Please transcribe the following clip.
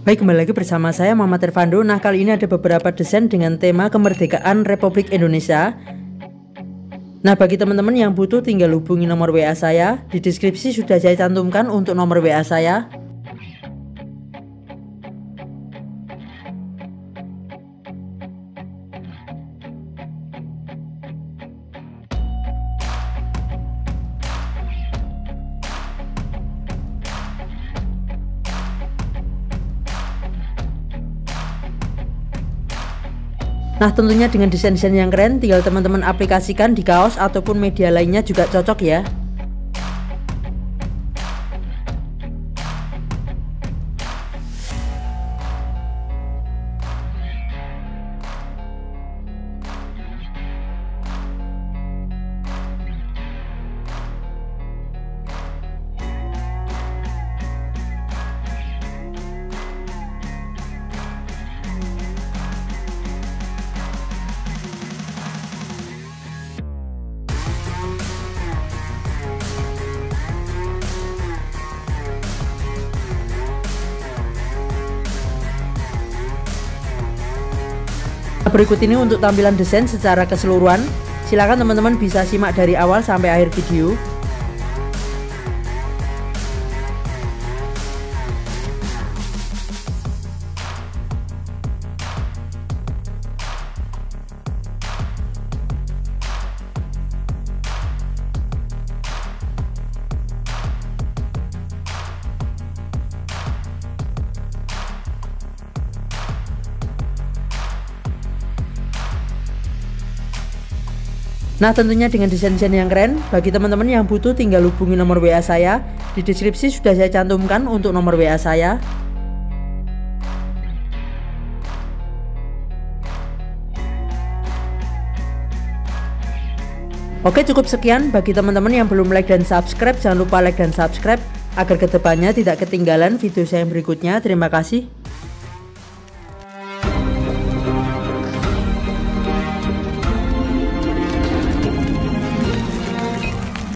Baik, kembali lagi bersama saya Muhammad Irfando. Nah, kali ini ada beberapa desain dengan tema kemerdekaan Republik Indonesia. Nah, bagi teman-teman yang butuh tinggal hubungi nomor WA saya. Di deskripsi sudah saya cantumkan untuk nomor WA saya. Nah, tentunya dengan desain-desain yang keren, tinggal teman-teman aplikasikan di kaos ataupun media lainnya juga cocok ya. Berikut ini untuk tampilan desain secara keseluruhan. Silakan teman-teman bisa simak dari awal sampai akhir video. Nah, tentunya dengan desain-desain yang keren, bagi teman-teman yang butuh tinggal hubungi nomor WA saya. Di deskripsi sudah saya cantumkan untuk nomor WA saya. Oke, cukup sekian. Bagi teman-teman yang belum like dan subscribe, jangan lupa like dan subscribe agar kedepannya tidak ketinggalan video saya yang berikutnya. Terima kasih.